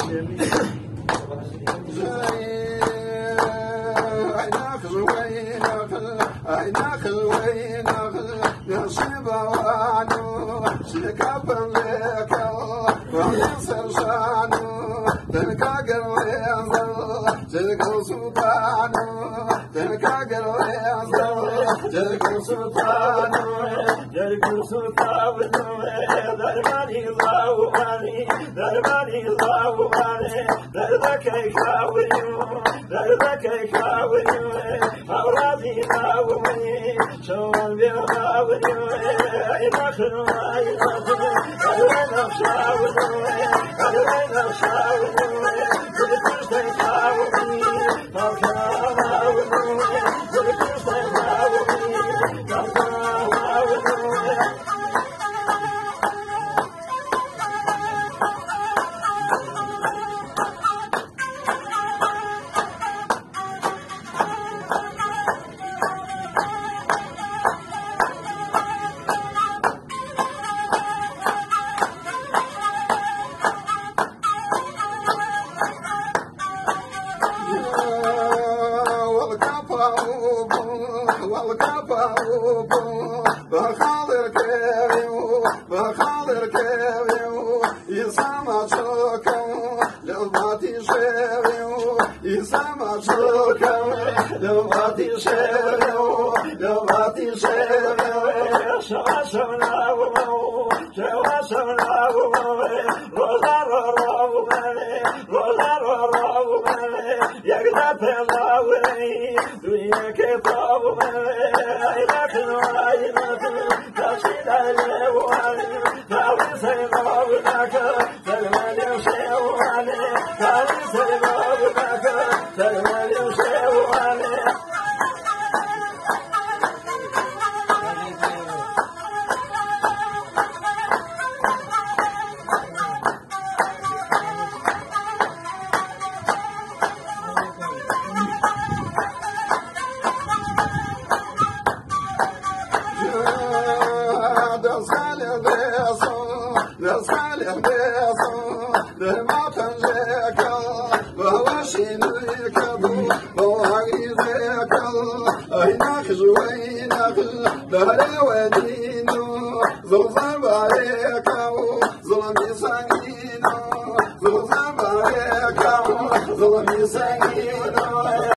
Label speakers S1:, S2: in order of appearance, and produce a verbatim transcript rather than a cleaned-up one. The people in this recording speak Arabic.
S1: عيناك زوينك عيناك زوينك نصيب وعنو شكبر لك ويصير شانو تلقى قرويزر تلقى سلطانو تلقى قرويزر تلقى سلطانو تلقى سلطانو درباني ضاواني درباني ضاواني دربك يكاويو دربك يكاويو أورادي ضاواني شوال بيغاويو يدخلوا يدخلوا أدوين أخشاويو أدوين أخشاويو تلقى يكاويو أخشاويو تلقى يكاويو بخاطر كيو بخاطر كيو يسمع شوكو لو باتي شيو يسمع شوكو لو باتي شيو لو باتي شيو شوا شوا ومو شوا شوا ومو رولا رولا ومالي رولا رولا ومالي يقدر بلاوي دويا كيطاب ومالي ظلمي سنين